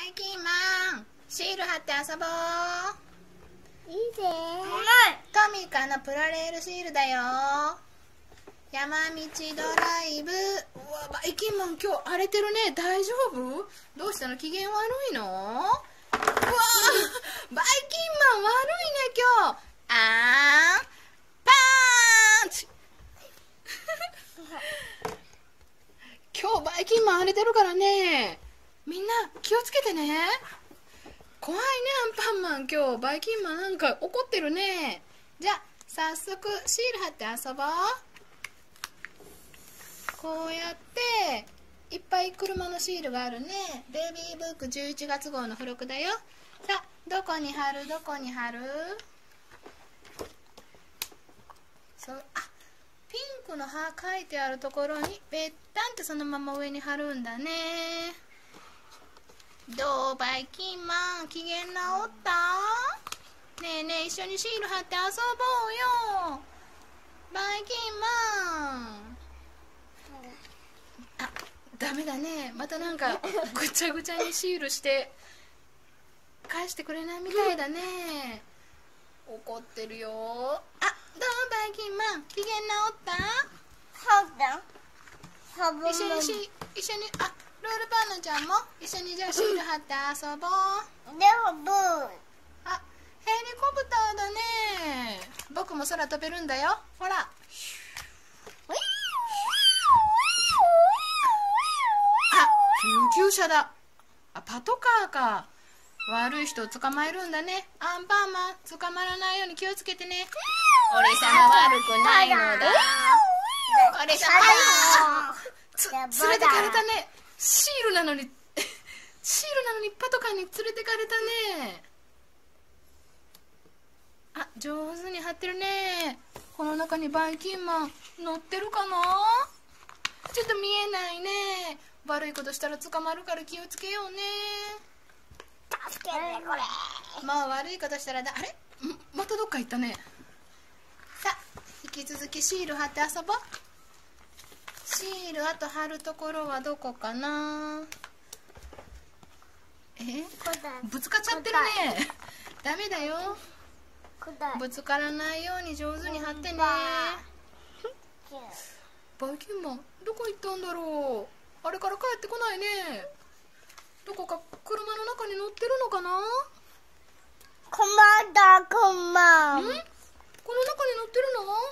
イキンマン、シール貼って遊ぼう。 いいぜ。 トミカのプラレールシールだよ。山道ドライブ。うわ、バイキンマン今日荒れてるね。大丈夫？どうしたの？機嫌悪いの？うわバイキンマン悪いね今日。パンチ今日バイキンマン荒れてるからね、みんな気をつけてね。怖いねアンパンマン、今日バイキンマンなんか怒ってるね。じゃあ早速シール貼って遊ぼう。こうやっていっぱい車のシールがあるね。ベイビーブック11月号の付録だよ。さあどこに貼る？どこに貼る？そう、あ、ピンクの歯書いてあるところにぺったんってそのまま上に貼るんだね。どうバイキンマン、機嫌直った？ねえねえ、一緒にシール貼って遊ぼうよバイキンマン。あ、ダメだね、またなんかぐちゃぐちゃにシールして返してくれないみたいだね。怒ってるよ。あ、どうバイキンマン、機嫌直った？一緒にあ、ロールパンナちゃんも一緒にじゃあシール貼って遊ぼう。あ、ヘリコプターだね。僕も空飛べるんだよ、ほら。あ、救急車だ。あ、パトカーか。悪い人を捕まえるんだね。アンパンマン、捕まらないように気をつけてね。俺様悪くないのだ。俺様連れてかれたね。シールなのにパトカーに連れてかれたね。あ、上手に貼ってるね。この中にバイキンマン乗ってるかな？ちょっと見えないね。悪いことしたら捕まるから気をつけようね。 助けてこれ。 もう悪いことしたらあれ？またどっか行ったね。さあ引き続きシール貼って遊ぼう。シールあと貼るところはどこかな？ぶつかっちゃってるね。ダメだよ。ぶつからないように上手に貼ってね。バイキンマンどこ行ったんだろう。あれから帰ってこないね。どこか車の中に乗ってるのかな？ん？この中に乗ってる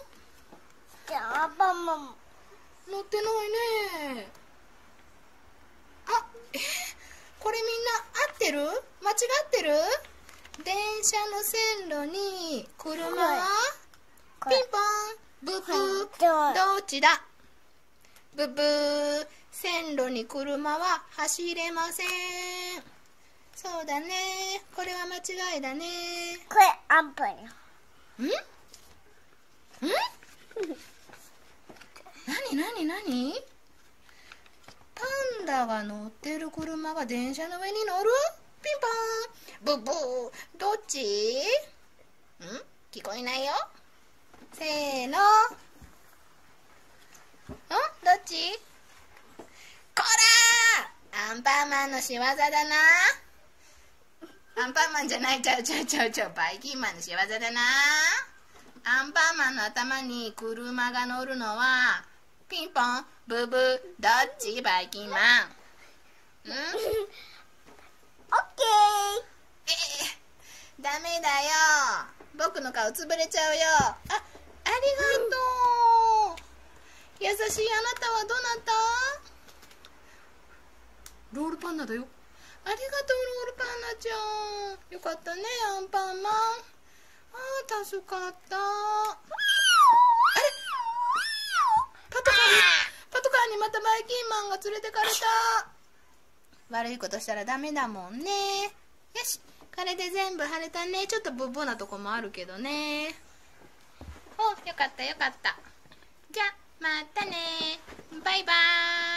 の？乗ってないね。あ、これみんな合ってる？間違ってる？電車の線路に車はピンポン、ブブー、どっちだ？ブブー、線路に車は走れません。そうだね、これは間違いだね。 これアンパンよ。 何？パンダが乗ってる車が電車の上に乗る？ピンポン、ブブー、どっち？聞こえないよ。せーの。どっち？こらー！アンパンマンの仕業だな。アンパンマンじゃない、ちゃう、バイキンマンの仕業だな。アンパンマンの頭に車が乗るのはピンポン、ブブー、どっち？バイキンマン。オッケー。ダメだよ。僕の顔つぶれちゃうよ。ありがとう。優しいあなたはどなた？ロールパンナだよ。ありがとうロールパンナちゃん。よかったねアンパンマン。助かった。あれ？パトカーにまたバイキンマンが連れてかれた。悪いことしたらダメだもんね。よし、これで全部貼れたね。ちょっとブッブなとこもあるけどね。よかった。じゃあまたね。バイバーイ。